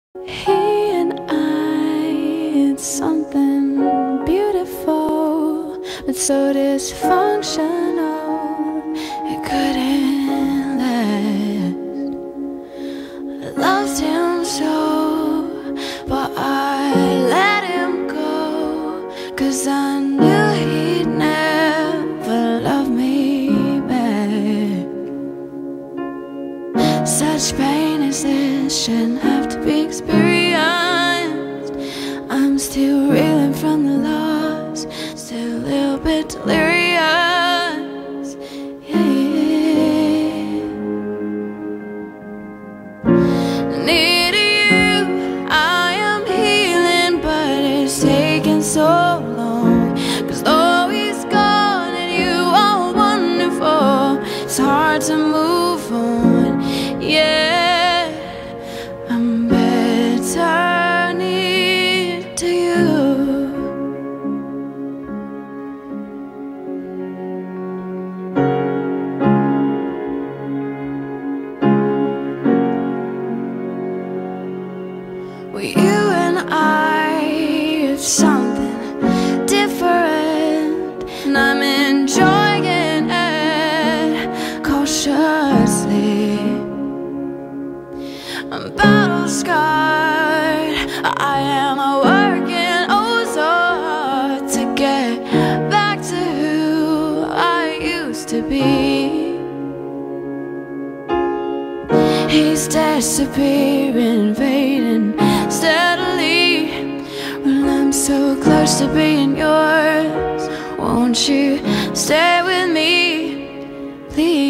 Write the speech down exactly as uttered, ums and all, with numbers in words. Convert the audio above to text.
He and I, it's something beautiful, but so dysfunctional, it couldn't last. I loved him so, but I let him go, 'cause I knew he'd never love me back. Such pain as this shouldn't have to be experienced. I'm still reeling from the loss, still a little bit delirious, yeah. Near to you, I am healing, but it's taking so long. 'Cause though he's gone and you are wonderful, it's hard to move on, yeah. I'm better near to you. Well, you and I, it's something different, and I'm enjoying it cautiously. I'm battle scarred, I am working oh so hard to get back to who I used to be. He's disappearing, fading steadily. Well, I'm so close to being yours. Won't you stay with me, please?